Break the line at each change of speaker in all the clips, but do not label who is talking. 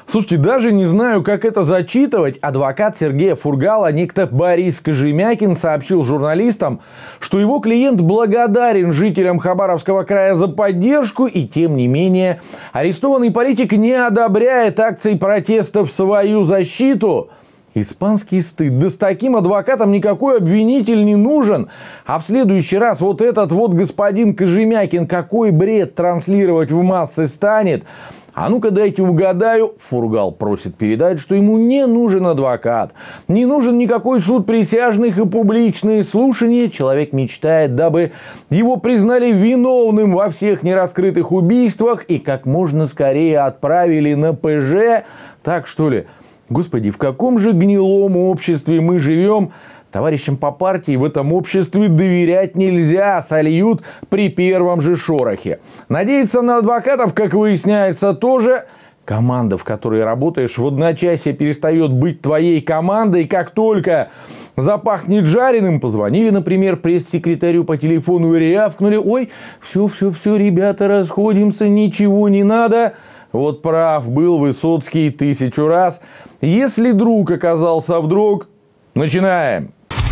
Слушайте, даже не знаю, как это зачитывать. Адвокат Сергея Фургала, некто Борис Кожемякин, сообщил журналистам, что его клиент благодарен жителям Хабаровского края за поддержку, и тем не менее арестованный политик не одобряет акций протеста в свою защиту. Испанский стыд. Да с таким адвокатом никакой обвинитель не нужен. А в следующий раз вот этот вот господин Кожемякин какой бред транслировать в массы станет? А ну-ка дайте угадаю. Фургал просит передать, что ему не нужен адвокат. Не нужен никакой суд присяжных и публичные слушания. Человек мечтает, дабы его признали виновным во всех нераскрытых убийствах и как можно скорее отправили на ПЖ. Так что ли? Господи, в каком же гнилом обществе мы живем? Товарищам по партии в этом обществе доверять нельзя, сольют при первом же шорохе. Надеяться на адвокатов, как выясняется, тоже. Команда, в которой работаешь, в одночасье перестает быть твоей командой. Как только запахнет жареным, позвонили, например, пресс-секретарю по телефону и рявкнули: ой, все, ребята, расходимся, ничего не надо. Вот прав был Высоцкий 1000 раз. Если друг оказался вдруг, начинаем.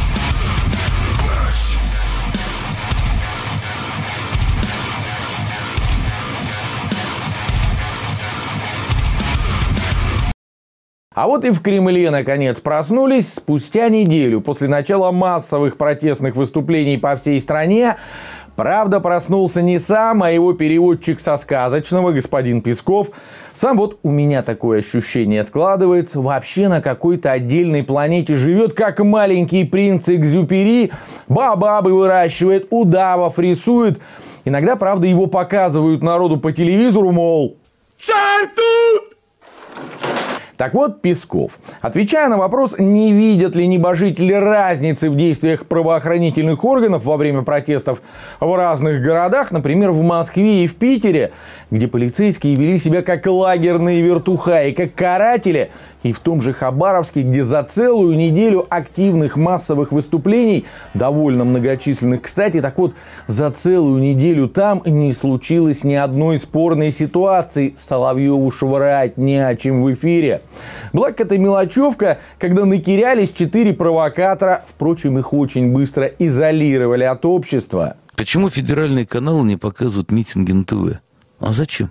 А вот и в Кремле наконец проснулись. Спустя неделю после начала массовых протестных выступлений по всей стране, правда, проснулся не сам, а его переводчик со сказочного, господин Песков. Сам вот у меня такое ощущение складывается, вообще на какой-то отдельной планете живет, как маленький принц Экзюпери, бабабы выращивает, удавов рисует. Иногда, правда, его показывают народу по телевизору, мол, царь тут! Так вот, Песков, отвечая на вопрос, не видят ли небожители разницы в действиях правоохранительных органов во время протестов в разных городах, например, в Москве и в Питере, где полицейские вели себя как лагерные вертухаи, как каратели, и в том же Хабаровске, где за целую неделю активных массовых выступлений, довольно многочисленных, кстати, так вот, за целую неделю там не случилось ни одной спорной ситуации. Соловьеву швырять не о чем в эфире. Была какая-то мелочевка, когда накирялись 4 провокатора. Впрочем, их очень быстро изолировали от общества.
Почему федеральные каналы не показывают митинги на ТВ? А зачем?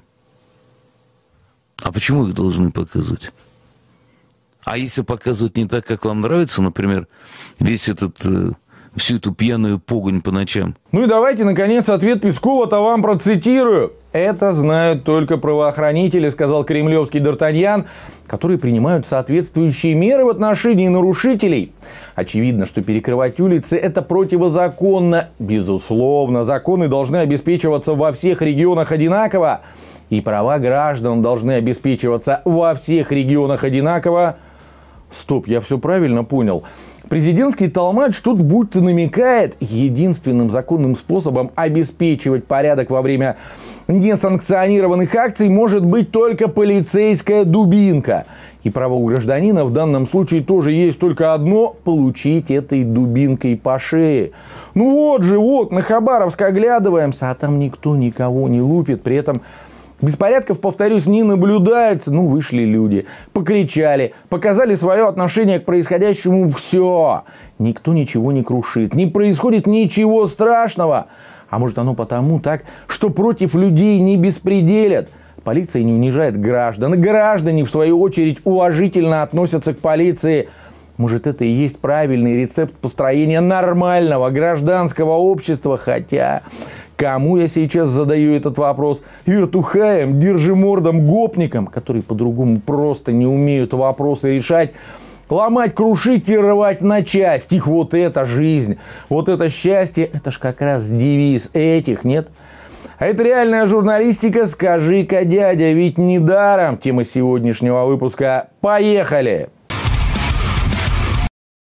А почему их должны показывать? А если показывают не так, как вам нравится, например, всю эту пьяную погонь по ночам?
Ну и давайте, наконец, ответ Пескова-то вам процитирую. Это знают только правоохранители, сказал кремлевский Д'Артаньян, которые принимают соответствующие меры в отношении нарушителей. Очевидно, что перекрывать улицы – это противозаконно. Безусловно, законы должны обеспечиваться во всех регионах одинаково. И права граждан должны обеспечиваться во всех регионах одинаково. Стоп, я все правильно понял. Президентский толмач тут будто намекает, единственным законным способом обеспечивать порядок во время несанкционированных акций может быть только полицейская дубинка. И право у гражданина в данном случае тоже есть только одно – получить этой дубинкой по шее. Ну вот же, вот, на Хабаровск оглядываемся, а там никто никого не лупит, при этом беспорядков, повторюсь, не наблюдается. Ну, вышли люди, покричали, показали свое отношение к происходящему. Все. Никто ничего не крушит. Не происходит ничего страшного. А может, оно потому так, что против людей не беспределят. Полиция не унижает граждан. Граждане, в свою очередь, уважительно относятся к полиции. Может, это и есть правильный рецепт построения нормального гражданского общества. Хотя, кому я сейчас задаю этот вопрос? Вертухаям, держимордам, гопникам, которые по-другому просто не умеют вопросы решать. Ломать, крушить и рвать на части. Их вот эта жизнь, вот это счастье, это ж как раз девиз этих, нет? А это реальная журналистика, скажи-ка, дядя, ведь недаром тема сегодняшнего выпуска. Поехали!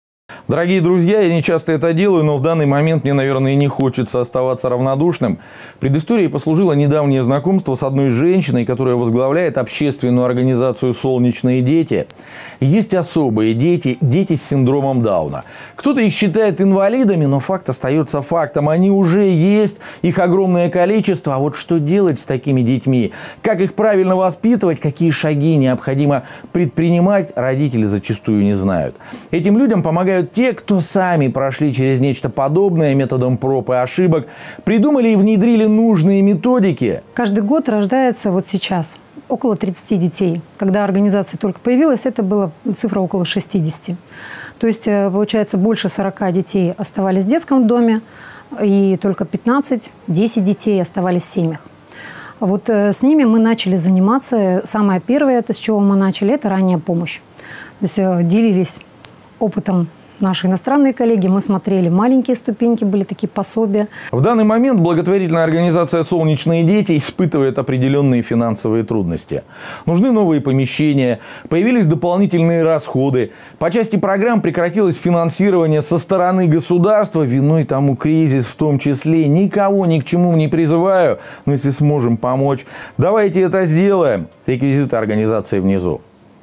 Дорогие друзья, я не часто это делаю, но в данный момент мне, наверное, не хочется оставаться равнодушным. Предысторией послужило недавнее знакомство с одной женщиной, которая возглавляет общественную организацию «Солнечные дети». Есть особые дети, дети с синдромом Дауна. Кто-то их считает инвалидами, но факт остается фактом. Они уже есть, их огромное количество. А вот что делать с такими детьми? Как их правильно воспитывать? Какие шаги необходимо предпринимать? Родители зачастую не знают. Этим людям помогают те, кто сами прошли через нечто подобное методом проб и ошибок, придумали и внедрили нужные методики.
Каждый год рождается вот сейчас около 30 детей. Когда организация только появилась, это была цифра около 60. То есть, получается, больше 40 детей оставались в детском доме, и только 15-10 детей оставались в семьях. Вот с ними мы начали заниматься. Самое первое, это с чего мы начали, это ранняя помощь. То есть делились опытом наши иностранные коллеги, мы смотрели маленькие ступеньки, были такие пособия.
В данный момент благотворительная организация «Солнечные дети» испытывает определенные финансовые трудности. Нужны новые помещения, появились дополнительные расходы. По части программ прекратилось финансирование со стороны государства. Виной тому кризис в том числе. Никого ни к чему не призываю, но если сможем помочь, давайте это сделаем. Реквизиты организации внизу.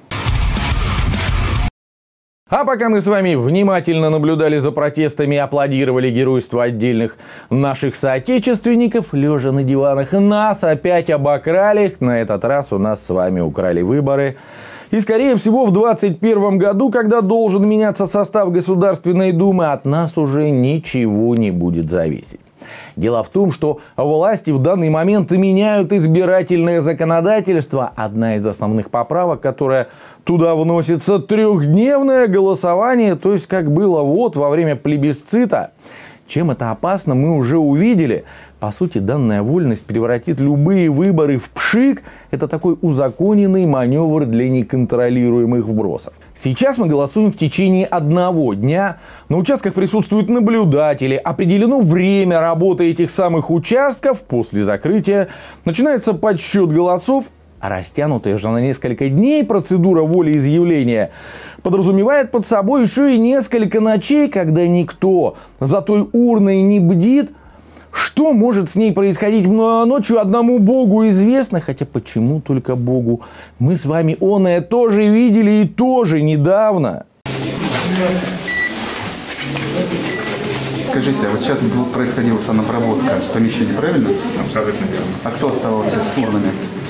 А пока мы с вами внимательно наблюдали за протестами и аплодировали геройству отдельных наших соотечественников, лежа на диванах, нас опять обокрали. На этот раз у нас с вами украли выборы. И, скорее всего, в 2021 году, когда должен меняться состав Государственной Думы, от нас уже ничего не будет зависеть. Дело в том, что власти в данный момент меняют избирательное законодательство. Одна из основных поправок, которая туда вносится, трехдневное голосование, то есть как было вот во время плебисцита. Чем это опасно, мы уже увидели. По сути, данная вольность превратит любые выборы в пшик. Это такой узаконенный маневр для неконтролируемых вбросов. Сейчас мы голосуем в течение одного дня. На участках присутствуют наблюдатели. Определено время работы этих самых участков. После закрытия начинается подсчет голосов. А растянутая же на несколько дней процедура волеизъявления подразумевает под собой еще и несколько ночей, когда никто за той урной не бдит. Что может с ней происходить ночью, одному Богу известно. Хотя почему только Богу? Мы с вами оное тоже видели и тоже недавно.
Скажите, а вот сейчас происходила самопроводка помещения, правильно?
Абсолютно верно.
А кто оставался с урнами?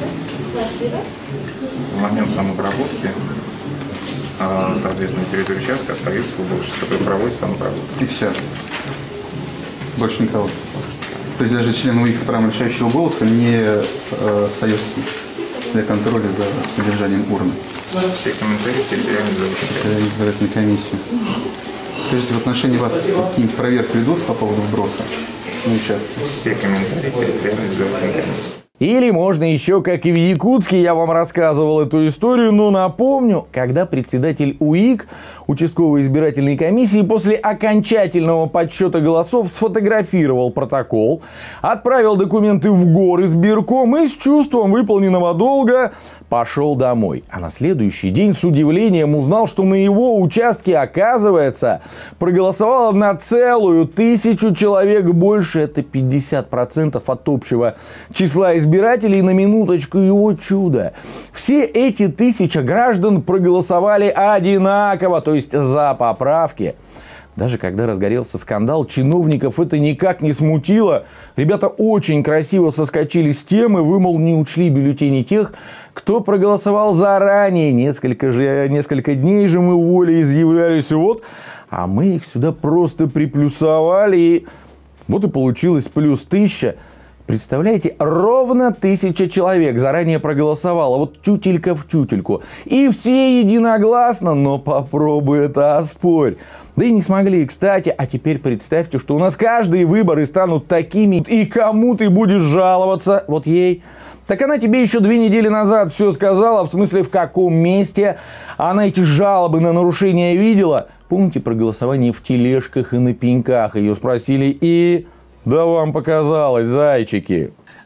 В момент самопроводки, соответственно, на территории участка остается уборщик, который проводит самопроводку.
И все. Больше никого. То есть даже член УИК с правом решающего голоса не остается для контроля за содержанием урны.
Все комментарии территориальной
избирательной комиссии. Скажите, в отношении вас какие-нибудь проверки ведутся по поводу вброса на участке?
Все комментарии территориальной избирательной комиссии.
Или можно еще, как и в Якутске, я вам рассказывал эту историю, но напомню, когда председатель УИК, участковой избирательной комиссии, после окончательного подсчета голосов сфотографировал протокол, отправил документы в горизбирком и с чувством выполненного долга пошел домой. А на следующий день с удивлением узнал, что на его участке, оказывается, проголосовало на целую 1000 человек больше. Это 50% от общего числа избирателей. На минуточку, и о чудо, все эти 1000 граждан проголосовали одинаково, то есть за поправки. Даже когда разгорелся скандал, чиновников это никак не смутило. Ребята очень красиво соскочили с темы. Вы, мол, не учли бюллетени тех, кто проголосовал заранее. Несколько дней же мы волеизъявлялись. Вот, а мы их сюда просто приплюсовали. И вот и получилось плюс 1000. Представляете, ровно 1000 человек заранее проголосовало. Вот тютелька в тютельку. И все единогласно, но попробуй это оспорь. Да и не смогли, кстати. А теперь представьте, что у нас каждые выборы станут такими. И кому ты будешь жаловаться? Вот ей. Так она тебе еще 2 недели назад все сказала. В смысле, в каком месте она эти жалобы на нарушения видела. Помните про голосование в тележках и на пеньках? Ее спросили и... Да вам показалось, зайчики.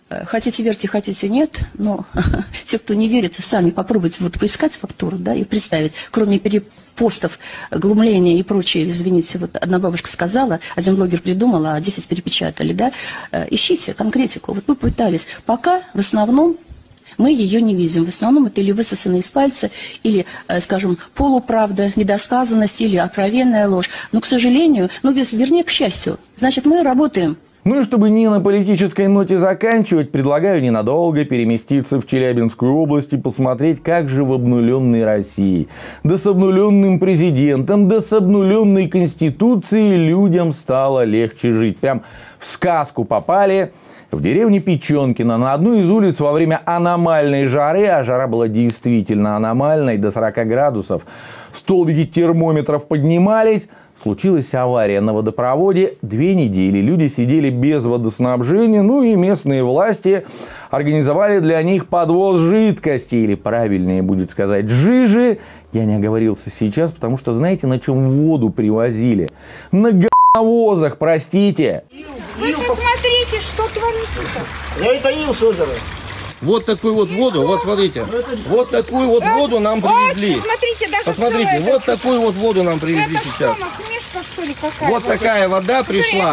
Хотите верьте, хотите нет, но те, кто не верит, сами попробуйте вот поискать фактуру, да, и представить, кроме перепостов, глумления и прочее, извините, вот одна бабушка сказала, один блогер придумал, а 10 перепечатали, да, ищите конкретику, вот мы пытались, пока в основном мы ее не видим, в основном это или высосано из пальца, или, скажем, полуправда, недосказанность, или откровенная ложь, но, к сожалению, ну, вернее, к счастью, значит, мы работаем.
Ну и чтобы не на политической ноте заканчивать, предлагаю ненадолго переместиться в Челябинскую область и посмотреть, как же в обнуленной России, да с обнуленным президентом, да с обнуленной Конституцией людям стало легче жить. Прям в сказку попали. В деревне Печенкино на одну из улиц во время аномальной жары, а жара была действительно аномальной, до 40 градусов, столбики термометров поднимались, случилась авария на водопроводе. 2 недели люди сидели без водоснабжения, ну и местные власти организовали для них подвоз жидкости, или правильнее будет сказать жижи. Я не оговорился сейчас, потому что знаете, на чем воду привозили? На говновозах, простите.
Вы посмотрите, что творится-то.
Я и таил с озера. Вот такую вот воду, вот смотрите, вот такую вот воду нам привезли.
Вот, смотрите, даже
посмотрите, вот такую вот воду нам привезли
это
сейчас.
что, насмешка, что ли, какая?
Вот такая вода пришла.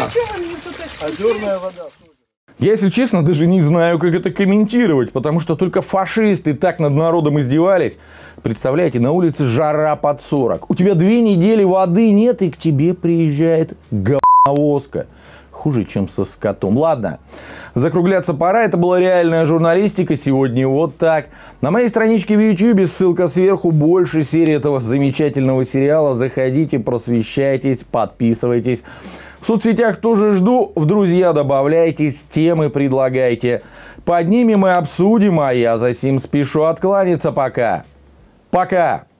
Озерная
вода.
Я, если честно, даже не знаю, как это комментировать, потому что только фашисты так над народом издевались. Представляете, на улице жара под 40. У тебя 2 недели воды нет, и к тебе приезжает говновозка. Хуже, чем со скотом. Ладно, закругляться пора. Это была реальная журналистика. Сегодня вот так. На моей страничке в YouTube, ссылка сверху, больше серии этого замечательного сериала. Заходите, просвещайтесь, подписывайтесь. В соцсетях тоже жду. В друзья добавляйтесь, темы предлагайте. Поднимем и обсудим, а я за сим спешу откланяться пока. Пока!